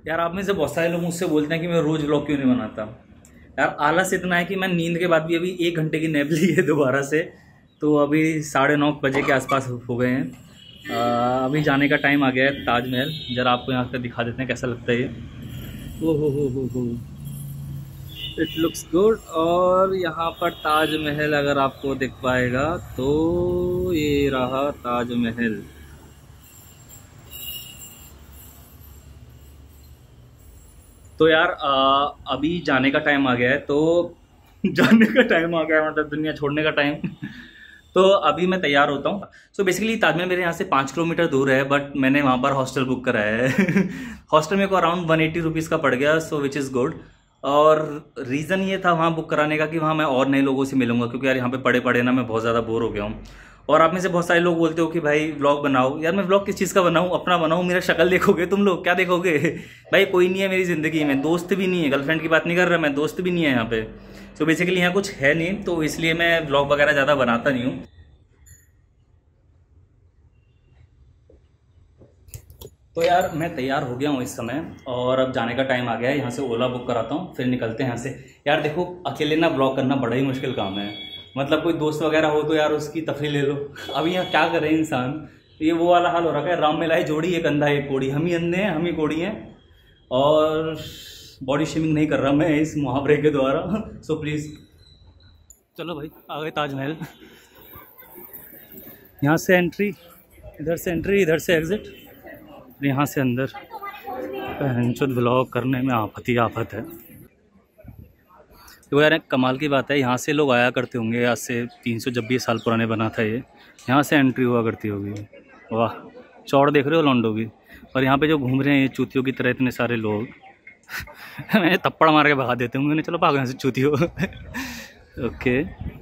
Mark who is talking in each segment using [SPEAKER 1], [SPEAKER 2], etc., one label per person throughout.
[SPEAKER 1] यार आप में से बहुत सारे लोग मुझसे बोलते हैं कि मैं रोज व्लॉग क्यों नहीं बनाता। यार आलस इतना है कि मैं नींद के बाद भी अभी 1 घंटे की नैप ली है दोबारा से, तो अभी 9:30 बजे के आसपास हो गए हैं। अभी जाने का टाइम आ गया है ताजमहल। जरा आपको यहाँ पर दिखा देते हैं कैसा लगता है ये। हो इट लुक्स गुड। और यहाँ पर ताजमहल अगर आपको दिख पाएगा तो ये रहा ताजमहल। तो यार अभी जाने का टाइम आ गया है, तो जाने का टाइम आ गया है मतलब दुनिया छोड़ने का टाइम। तो अभी मैं तैयार होता हूँ। सो बेसिकली ताजमहल मेरे यहाँ से 5 किलोमीटर दूर है, बट मैंने वहाँ पर हॉस्टल बुक कराया है। हॉस्टल मेरे को अराउंड 180 रुपीज़ का पड़ गया, सो विच इज़ गुड। और रीज़न ये था वहाँ बुक कराने का कि वहाँ मैं और नए लोगों से मिलूंगा, क्योंकि यार यहाँ पे पड़े पड़े ना मैं बहुत ज़्यादा बोर हो गया हूँ। और आप में से बहुत सारे लोग बोलते हो कि भाई व्लॉग बनाओ। यार मैं व्लॉग किस चीज़ का बनाऊँ? अपना बनाऊँ? मेरा शक्ल देखोगे तुम लोग? क्या देखोगे? भाई कोई नहीं है मेरी ज़िंदगी में, दोस्त भी नहीं है, गर्लफ्रेंड की बात नहीं कर रहा मैं, दोस्त भी नहीं है यहाँ पे। तो बेसिकली यहाँ कुछ है नहीं, तो इसलिए मैं व्लॉग वगैरह ज़्यादा बनाता नहीं हूँ। तो यार मैं तैयार हो गया हूँ इस समय, और अब जाने का टाइम आ गया है। यहाँ से ओला बुक कराता हूँ, फिर निकलते हैं यहाँ से। यार देखो अकेले ना ब्लॉग करना बड़ा ही मुश्किल काम है। मतलब कोई दोस्त वगैरह हो तो यार उसकी तफरी ले लो। अभी यहाँ क्या करे इंसान, ये वो वाला हाल हो रखा है, राम में लाई जोड़ी, एक अंधा एक कोड़ी। हम ही अंधे हैं, हम ही कोड़ी हैं। और बॉडी शेमिंग नहीं कर रहा मैं इस मुहावरे के द्वारा। सो प्लीज़ चलो भाई, आ गए ताजमहल। यहाँ से एंट्री, इधर से एंट्री, इधर से एग्जिट, यहाँ से अंदर। पहनचुद ब्लॉग करने में आफत ही आफत है। तो यार एक कमाल की बात है, यहाँ से लोग आया करते होंगे आज से 326 साल पुराने बना था ये। यहाँ से एंट्री हुआ करती होगी। वाह, चौड़ देख रहे हो लॉन्डो की। और यहाँ पे जो घूम रहे हैं ये चूतियों की तरह इतने सारे लोग। मैंने थप्पड़ मार के भगा देते होंगे, चलो भागो यहाँ से चूतियों। Okay.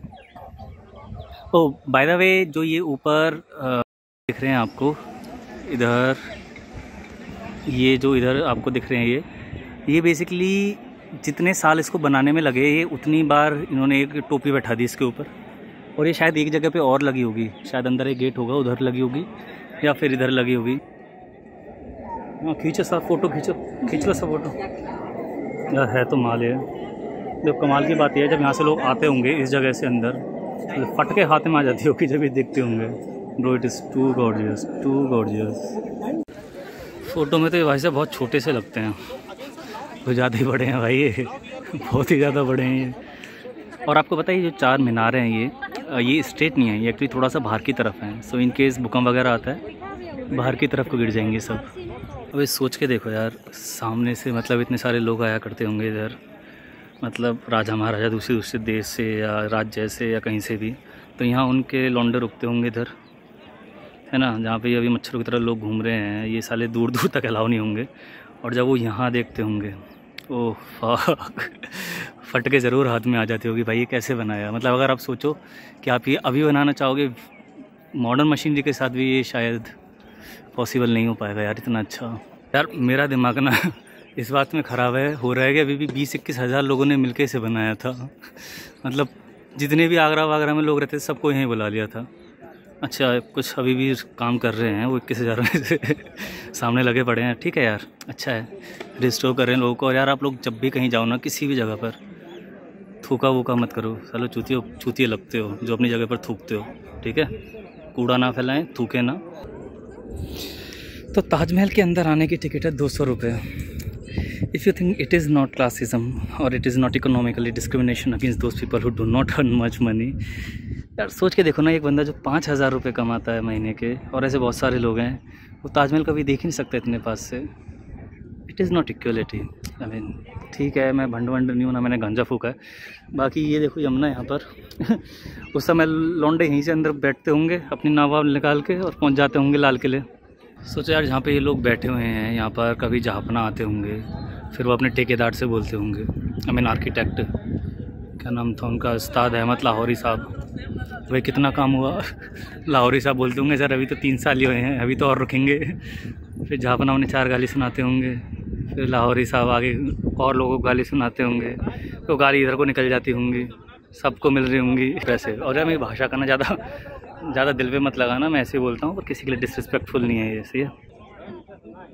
[SPEAKER 1] Oh by the way, जो ये ऊपर दिख रहे हैं आपको इधर, ये जो इधर आपको दिख रहे हैं ये बेसिकली जितने साल इसको बनाने में लगे, ये उतनी बार इन्होंने एक टोपी बैठा दी इसके ऊपर। और ये शायद एक जगह पे और लगी होगी, शायद अंदर एक गेट होगा उधर लगी होगी, या फिर इधर लगी होगी। हाँ खींचो सा फोटो, खींच लो सा फोटो। यार है तो माल है। जब कमाल की बात यह है, जब यहाँ से लोग आते होंगे इस जगह से अंदर, तो फट के हाथ में आ जाती होगी जब ये देखते होंगे। Bro it is too gorgeous, too gorgeous. Photo में तो ये भाई साहब बहुत छोटे से लगते हैं, तो ज़्यादा ही बड़े हैं भाई ये। बहुत ही ज़्यादा बड़े हैं ये। और आपको पता है ये जो 4 मीनार हैं ये स्ट्रेट नहीं है, ये एक्चुअली थोड़ा सा बाहर की तरफ है। सो इन केस भूकंप वगैरह आता है बाहर की तरफ को गिर जाएंगे सब। अब ये सोच के देखो यार, सामने से मतलब इतने सारे लोग आया करते होंगे इधर, मतलब राजा महाराजा दूसरे दूसरे देश से या राज्य से या कहीं से भी, तो यहाँ उनके लौंडे रुकते होंगे इधर, है ना। जहाँ पे अभी मच्छरों की तरह लोग घूम रहे हैं, ये साले दूर दूर तक अलाउ नहीं होंगे। और जब वो यहाँ देखते होंगे, ओह फक, फट के ज़रूर हाथ में आ जाती होगी भाई ये कैसे बनाया। मतलब अगर आप सोचो कि आप ये अभी बनाना चाहोगे मॉडर्न मशीनरी के साथ भी, ये शायद पॉसिबल नहीं हो पाएगा यार इतना अच्छा। यार मेरा दिमाग ना इस बात में ख़राब है, हो रहा है कि अभी भी 20-21 हज़ार लोगों ने मिलके इसे बनाया था। मतलब जितने भी आगरा वागरा में लोग रहते थे सबको यहीं बुला लिया था। अच्छा कुछ अभी भी काम कर रहे हैं वो 21,000 में से सामने लगे पड़े हैं। ठीक है यार, अच्छा है, रिस्टोर कर रहे हैं लोगों को। और यार आप लोग जब भी कहीं जाओ ना किसी भी जगह पर, थूका वूका मत करो। चलो चूतिए लगते हो जो अपनी जगह पर थूकते हो, ठीक है। कूड़ा ना फैलाएं, थूके ना। तो ताजमहल के अंदर आने की टिकट है 200 रुपये। If you think it is not classism और it is not economically discrimination against those people who do not earn much money. यार सोच के देखो ना, एक बंदा जो 5,000 रुपये कमाता है महीने के, और ऐसे बहुत सारे लोग हैं, वो ताजमहल कभी देख ही नहीं सकते इतने पास से। It is not equality. I mean ठीक है, मैं भंड नहीं हूँ ना, मैंने गांजा फूका है। बाकी ये देखो यमुना यहाँ पर उस समय लौंडे यहीं से अंदर बैठते होंगे अपनी नाव निकाल के और पहुँच जाते होंगे लाल किले। सोचो यार जहाँ पे ये लोग बैठे हुए हैं, यहाँ पर कभी जहाँपना आते होंगे, फिर वो अपने ठेकेदार से बोलते होंगे, आई मीन आर्किटेक्ट, क्या नाम था उनका, उस्ताद अहमद लाहौरी साहब। भाई कितना काम हुआ। लाहौरी साहब बोलते होंगे सर अभी तो 3 साल ही हुए हैं, अभी तो और रुकेंगे। फिर जहाँपना उन्हें 4 गाली सुनाते होंगे, फिर लाहौरी साहब आगे और लोगों को गाली सुनाते होंगे, तो गाली इधर को निकल जाती होंगी, सबको मिल रही होंगी पैसे। और यार मेरी भाषा का ना ज़्यादा दिल पे मत लगाना, मैं ऐसे ही बोलता हूँ, पर किसी के लिए डिसरिस्पेक्टफुल नहीं है ये, सही है।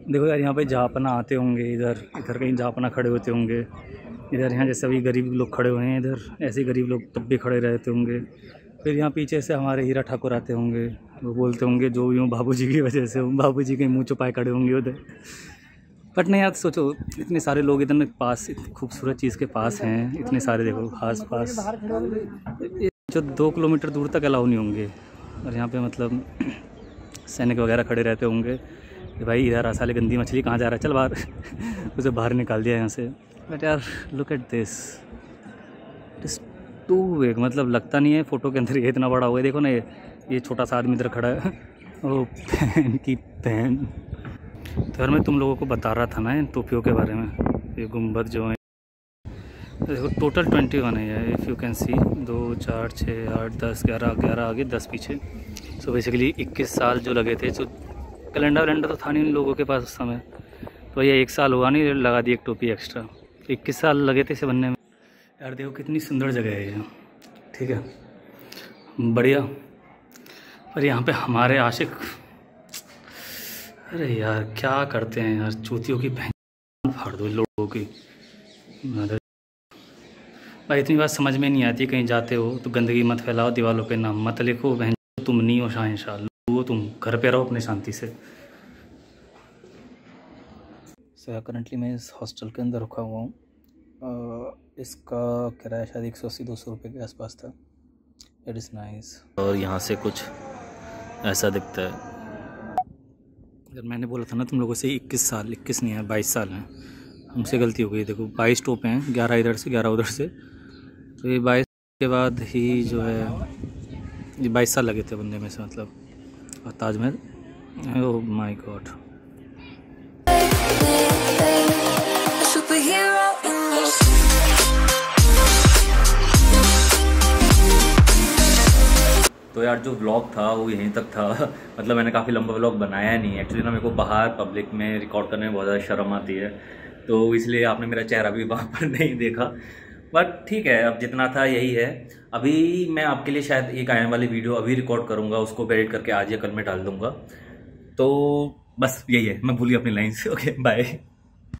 [SPEAKER 1] देखो यार, यहाँ पे जापना आते होंगे, इधर इधर कहीं जापना खड़े होते होंगे। इधर यहाँ जैसे अभी गरीब लोग खड़े हुए हैं, इधर ऐसे गरीब लोग तब भी खड़े रहते होंगे। फिर यहाँ पीछे से हमारे हीरा ठाकुर आते होंगे, वो बोलते होंगे जो यूँ बाबूजी की वजह से, बाबूजी के मुँह छुपाए खड़े होंगे उधर। बट नहीं यार, सोचो इतने सारे लोग इतने पास, इतनी खूबसूरत चीज़ के पास हैं, इतने सारे देखो आस पास, जो 2 किलोमीटर दूर तक अलाउ नहीं होंगे। और यहाँ पे मतलब सैनिक वगैरह खड़े रहते होंगे कि भाई इधर साले गंदी मछली कहाँ जा रहा है, चल बाहर। उसे बाहर निकाल दिया यहाँ से। बट यार look at this, it is too big. मतलब लगता नहीं है फ़ोटो के अंदर ये इतना बड़ा हुआ है। देखो ना, ये छोटा सा आदमी इधर खड़ा है। ओ बहन की बहन। तो यार मैं तुम लोगों को बता रहा था ना इन टोपियों के बारे में। ये गुंबद जो है, देखो टोटल 21 है ये, इफ़ यू कैन सी। 2 4 6 8 10 11 आगे 10 पीछे। सो बेसिकली 21 साल जो लगे थे। सो कैलेंडर वैलेंडर तो था नहीं इन लोगों के पास उस समय, तो ये 1 साल हुआ नहीं, लगा दी एक टोपी एक्स्ट्रा। 21 साल लगे थे इसे बनने में। यार देखो कितनी सुंदर जगह है ये, ठीक है, बढ़िया। पर यहाँ पे हमारे आशिक, अरे यार क्या करते हैं यार, चूतियों की बहन फाड़ दो लोगों की। भाई इतनी बात समझ में नहीं आती, कहीं जाते हो तो गंदगी मत फैलाओ, दीवारों पे नाम मत लिखो, बहन तुम नहीं हो शाहनशाह, वो तुम घर पे रहो अपने शांति से। सो करंटली मैं इस हॉस्टल के अंदर रुका हुआ हूँ। इसका किराया शायद 180-200 रुपये के आसपास था। It is nice. और यहाँ से कुछ ऐसा दिखता है। अगर मैंने बोला था ना तुम लोगों से 21 साल, 21 नहीं है 22 साल हैं, हमसे गलती हो गई। देखो 22 टोपे हैं, 11 इधर से 11 उधर से। तो ये 22 के बाद ही जो है, ये 22 साल लगे थे बनने में से मतलब। और ताजमहल, ओह माय गॉड। तो यार जो व्लॉग था वो यहीं तक था। मतलब मैंने काफ़ी लंबा व्लॉग बनाया नहीं एक्चुअली ना, मेरे को बाहर पब्लिक में रिकॉर्ड करने में बहुत ज़्यादा शर्म आती है, तो इसलिए आपने मेरा चेहरा भी वहाँ पर नहीं देखा। बट ठीक है, अब जितना था यही है। अभी मैं आपके लिए शायद एक आने वाली वीडियो अभी रिकॉर्ड करूँगा, उसको एडिट करके आज या कल में डाल दूँगा। तो बस यही है, मैं भूल गया अपनी लाइन से। Okay bye.